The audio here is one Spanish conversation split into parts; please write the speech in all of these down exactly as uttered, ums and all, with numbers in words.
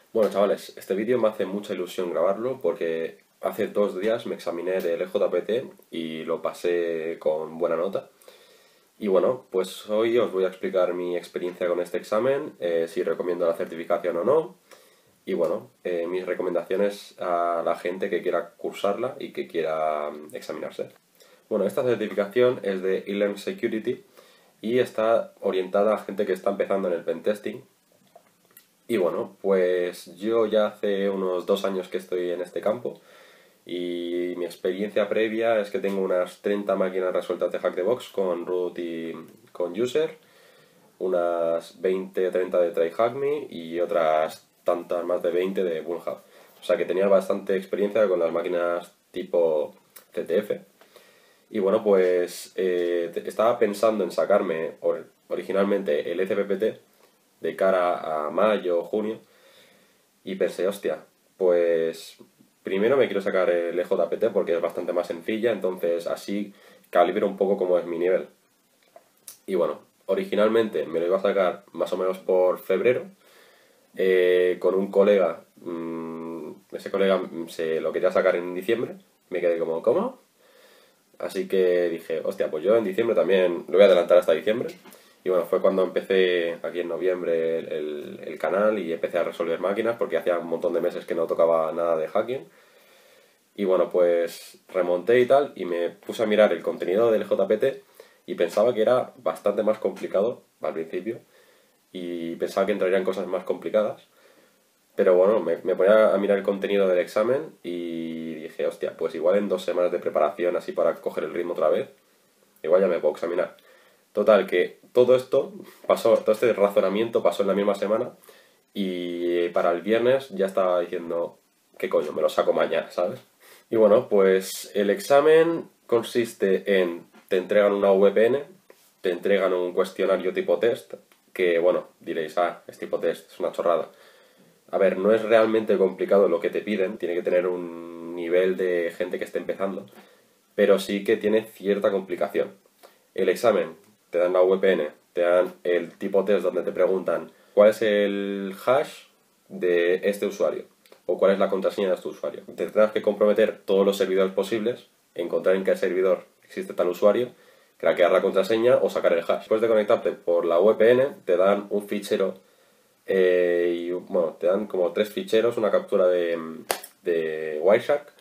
Bueno, chavales, este vídeo me hace mucha ilusión grabarlo porque hace dos días me examiné del E J P T y lo pasé con buena nota. Y bueno, pues hoy os voy a explicar mi experiencia con este examen, eh, si recomiendo la certificación o no, y bueno, eh, mis recomendaciones a la gente que quiera cursarla y que quiera mm, examinarse. Bueno, esta certificación es de eLearn Security y está orientada a gente que está empezando en el pentesting. Y bueno, pues yo ya hace unos dos años que estoy en este campo y mi experiencia previa es que tengo unas treinta máquinas resueltas de Hack the Box con root y con user, unas veinte o treinta de TryHackMe y otras tantas más de veinte de Bullhub. O sea que tenía bastante experiencia con las máquinas tipo C T F. Y bueno, pues eh, estaba pensando en sacarme or- originalmente el E C P P T de cara a mayo o junio y pensé, hostia, pues primero me quiero sacar el E J P T porque es bastante más sencilla, entonces así calibro un poco cómo es mi nivel. Y bueno, originalmente me lo iba a sacar más o menos por febrero, eh, con un colega, mmm, ese colega se lo quería sacar en diciembre, me quedé como, ¿cómo? Así que dije, hostia, pues yo en diciembre también lo voy a adelantar hasta diciembre. Y bueno, fue cuando empecé aquí en noviembre el, el- el canal y empecé a resolver máquinas porque hacía un montón de meses que no tocaba nada de hacking. Y bueno, pues remonté y tal y me puse a mirar el contenido del J P T y pensaba que era bastante más complicado al principio y pensaba que entrarían cosas más complicadas. Pero bueno, me, me ponía a mirar el contenido del examen y dije, hostia, pues igual en dos semanas de preparación así para coger el ritmo otra vez, igual ya me puedo examinar. Total, que todo esto pasó, todo este razonamiento pasó en la misma semana y para el viernes ya estaba diciendo, ¿qué coño? Me lo saco mañana, ¿sabes? Y bueno, pues el examen consiste en, te entregan una V P N, te entregan un cuestionario tipo test, que bueno, diréis, ah, es tipo test, es una chorrada. A ver, no es realmente complicado lo que te piden, tiene que tener un nivel de gente que esté empezando, pero sí que tiene cierta complicación. El examen, te dan la V P N, te dan el tipo test donde te preguntan cuál es el hash de este usuario o cuál es la contraseña de este usuario. Te tendrás que comprometer todos los servidores posibles, encontrar en qué servidor existe tal usuario, craquear la contraseña o sacar el hash. Después de conectarte por la V P N, te dan un fichero, eh, y bueno, te dan como tres ficheros, una captura de, de Wireshark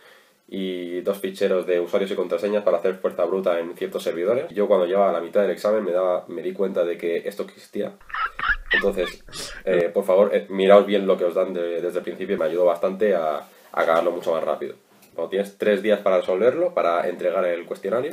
y dos ficheros de usuarios y contraseñas para hacer fuerza bruta en ciertos servidores. Yo cuando llevaba la mitad del examen me, daba, me di cuenta de que esto existía. Entonces, eh, por favor, eh, miraos bien lo que os dan de- desde el principio, me ayudó bastante a, a acabarlo mucho más rápido. Cuando tienes tres días para resolverlo, para entregar el cuestionario,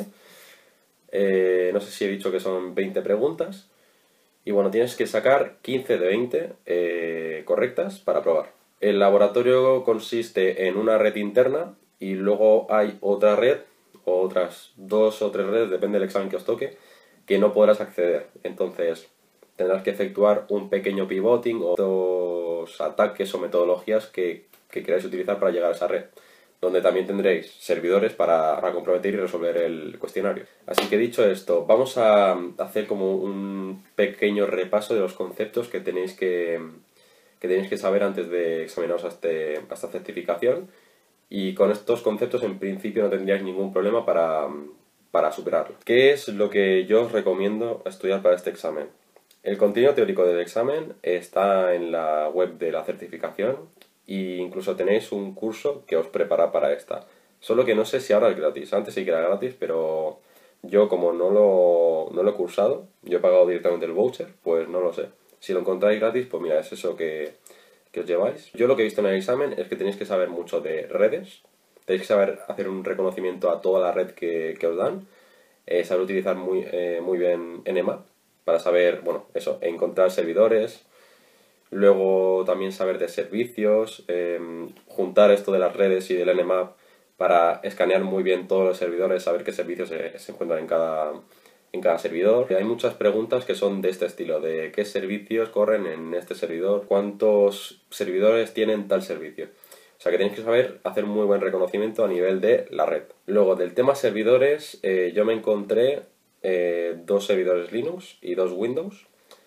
eh, no sé si he dicho que son veinte preguntas, y bueno, tienes que sacar quince de veinte eh, correctas para probar. El laboratorio consiste en una red interna y luego hay otra red, o otras dos o tres redes, depende del examen que os toque, que no podrás acceder. Entonces tendrás que efectuar un pequeño pivoting o dos ataques o metodologías que, que queráis utilizar para llegar a esa red, donde también tendréis servidores para, para comprometer y resolver el cuestionario. Así que dicho esto, vamos a hacer como un pequeño repaso de los conceptos que tenéis que, que, tenéis que saber antes de examinaros a, este, a esta certificación, y con estos conceptos en principio no tendríais ningún problema para, para superarlo. ¿Qué es lo que yo os recomiendo estudiar para este examen? El contenido teórico del examen está en la web de la certificación e incluso tenéis un curso que os prepara para esta. Solo que no sé si ahora es gratis. Antes sí que era gratis, pero yo como no lo, no lo he cursado, yo he pagado directamente el voucher, pues no lo sé. Si lo encontráis gratis, pues mira, es eso que, que os lleváis. Yo lo que he visto en el examen es que tenéis que saber mucho de redes, tenéis que saber hacer un reconocimiento a toda la red que, que os dan, eh, saber utilizar muy, eh, muy bien Nmap para saber, bueno, eso, encontrar servidores, luego también saber de servicios, eh, juntar esto de las redes y del Nmap para escanear muy bien todos los servidores, saber qué servicios se, se encuentran en cada, en cada servidor. Hay muchas preguntas que son de este estilo, de qué servicios corren en este servidor, cuántos servidores tienen tal servicio. O sea que tenéis que saber hacer muy buen reconocimiento a nivel de la red. Luego, del tema servidores, eh, yo me encontré eh, dos servidores Linux y dos Windows.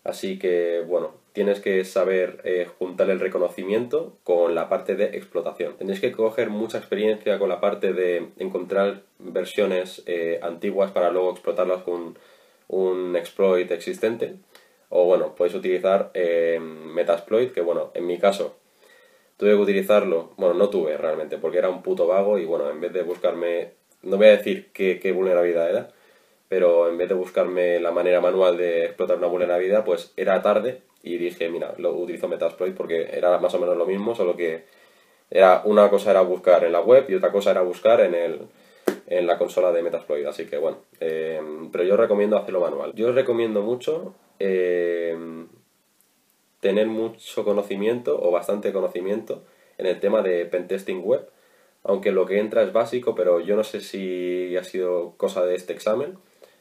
Así que, bueno, tienes que saber eh, juntar el reconocimiento con la parte de explotación. Tendréis que coger mucha experiencia con la parte de encontrar versiones eh, antiguas para luego explotarlas con un exploit existente. O bueno, podéis utilizar eh, Metasploit, que bueno, en mi caso tuve que utilizarlo, bueno, no tuve realmente, porque era un puto vago y bueno, en vez de buscarme, no voy a decir qué, qué vulnerabilidad era, pero en vez de buscarme la manera manual de explotar una vulnerabilidad, pues era tarde y dije, mira, lo utilizo Metasploit porque era más o menos lo mismo, solo que era una cosa era buscar en la web y otra cosa era buscar en el en la consola de Metasploit, así que bueno, eh, pero yo recomiendo hacerlo manual. Yo os recomiendo mucho eh, tener mucho conocimiento o bastante conocimiento en el tema de pentesting web, aunque lo que entra es básico, pero yo no sé si ha sido cosa de este examen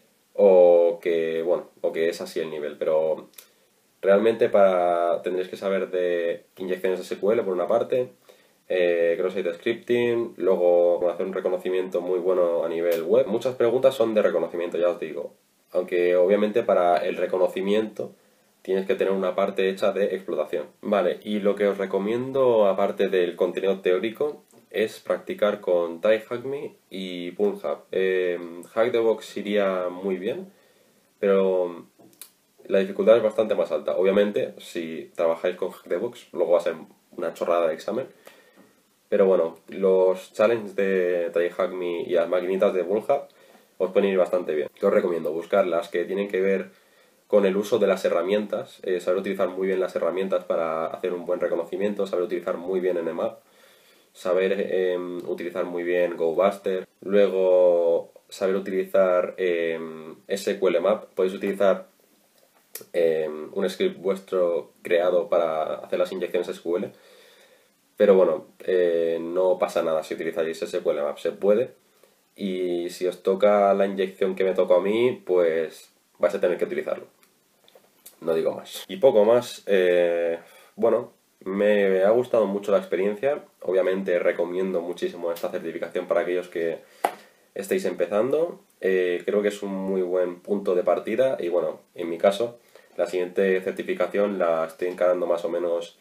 o que, bueno, o que es así el nivel, pero realmente para tendréis que saber de inyecciones de S Q L por una parte, eh, cross-site scripting, luego hacer un reconocimiento muy bueno a nivel web. Muchas preguntas son de reconocimiento, ya os digo, aunque obviamente para el reconocimiento tienes que tener una parte hecha de explotación. Vale, y lo que os recomiendo aparte del contenido teórico es practicar con TryHackMe y PulpHub. Eh, Hack-the-Box iría muy bien, pero la dificultad es bastante más alta. Obviamente, si trabajáis con Hack-the-Box, luego va a ser una chorrada de examen. Pero bueno, los challenges de TryHackMe y las maquinitas de PulpHub os pueden ir bastante bien. Que os recomiendo buscar las que tienen que ver con el uso de las herramientas, eh, saber utilizar muy bien las herramientas para hacer un buen reconocimiento, saber utilizar muy bien Nmap, saber eh, utilizar muy bien GoBuster, luego saber utilizar eh, S Q L Map, podéis utilizar eh, un script vuestro creado para hacer las inyecciones S Q L, pero bueno, eh, no pasa nada si utilizáis S Q L Map, se puede, y si os toca la inyección que me tocó a mí, pues vais a tener que utilizarlo. No digo más. Y poco más, eh, bueno, me ha gustado mucho la experiencia. Obviamente recomiendo muchísimo esta certificación para aquellos que estéis empezando. Eh, creo que es un muy buen punto de partida y bueno, en mi caso, la siguiente certificación la estoy encarando más o menos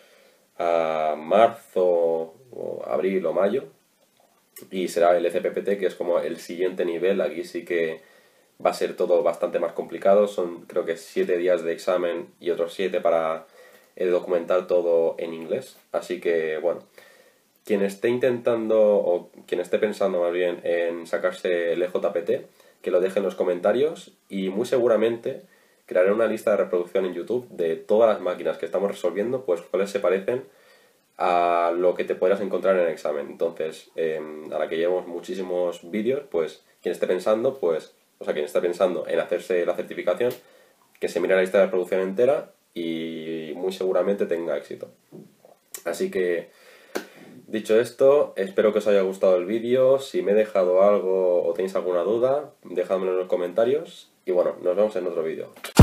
a marzo, o abril o mayo y será el C P P T, que es como el siguiente nivel. Aquí sí que va a ser todo bastante más complicado, son creo que siete días de examen y otros siete para eh, documentar todo en inglés, así que bueno, quien esté intentando o quien esté pensando más bien en sacarse el E J P T, que lo deje en los comentarios y muy seguramente crearé una lista de reproducción en YouTube de todas las máquinas que estamos resolviendo, pues cuáles se parecen a lo que te podrás encontrar en el examen. Entonces, eh, a la que llevamos muchísimos vídeos, pues quien esté pensando, pues o sea, quien está pensando en hacerse la certificación, que se mire la lista de reproducción entera y muy seguramente tenga éxito. Así que, dicho esto, espero que os haya gustado el vídeo. Si me he dejado algo o tenéis alguna duda, dejadmelo en los comentarios. Y bueno, nos vemos en otro vídeo.